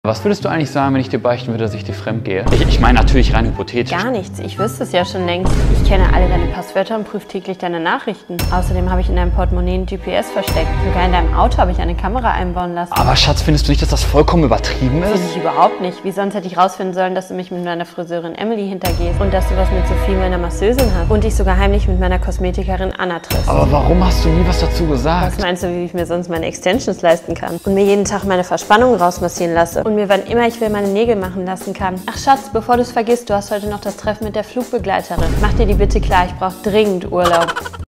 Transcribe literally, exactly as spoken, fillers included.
Was würdest du eigentlich sagen, wenn ich dir beichten würde, dass ich dir fremd gehe? Ich, ich meine natürlich rein hypothetisch. Gar nichts, ich wüsste es ja schon längst. Ich kenne alle deine Passwörter und prüfe täglich deine Nachrichten. Außerdem habe ich in deinem Portemonnaie ein G P S versteckt. Sogar in deinem Auto habe ich eine Kamera einbauen lassen. Aber Schatz, findest du nicht, dass das vollkommen übertrieben ist? Finde ich überhaupt nicht. Wie sonst hätte ich rausfinden sollen, dass du mich mit meiner Friseurin Emily hintergehst und dass du was mit Sophie, meiner Masseusin hast und dich sogar heimlich mit meiner Kosmetikerin Anna triffst. Aber warum hast du nie was dazu gesagt? Was meinst du, wie ich mir sonst meine Extensions leisten kann? Und mir jeden Tag meine Verspannung rausmassieren lasse und mir wann immer ich will meine Nägel machen lassen kann. Ach Schatz, bevor du es vergisst, du hast heute noch das Treffen mit der Flugbegleiterin. Mach dir die bitte klar, ich brauche dringend Urlaub.